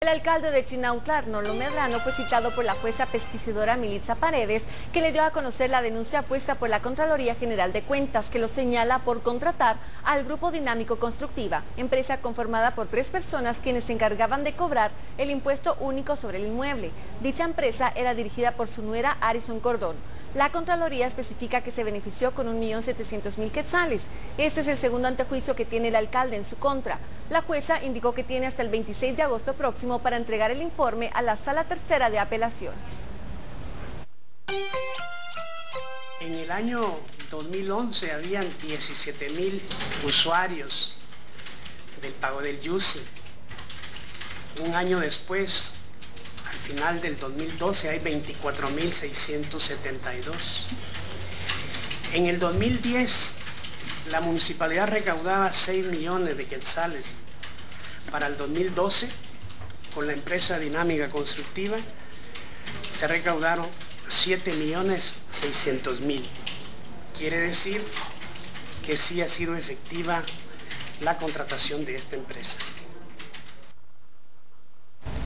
El alcalde de Chinautla, Arnoldo Medrano, fue citado por la jueza pesquisidora Militza Paredes, que le dio a conocer la denuncia puesta por la Contraloría General de Cuentas, que lo señala por contratar al Grupo Dinámico Constructiva, empresa conformada por 3 personas quienes se encargaban de cobrar el impuesto único sobre el inmueble. Dicha empresa era dirigida por su nuera Arison Cordón. La Contraloría especifica que se benefició con 1.700.000 quetzales. Este es el segundo antejuicio que tiene el alcalde en su contra. La jueza indicó que tiene hasta el 26 de agosto próximo para entregar el informe a la Sala Tercera de Apelaciones. En el año 2011 habían 17.000 usuarios del pago del YUSI. Un año después, al final del 2012, hay 24.672. En el 2010, la municipalidad recaudaba 6 millones de quetzales. Para el 2012, con la empresa Dinámica Constructiva, se recaudaron 7.600.000. Quiere decir que sí ha sido efectiva la contratación de esta empresa.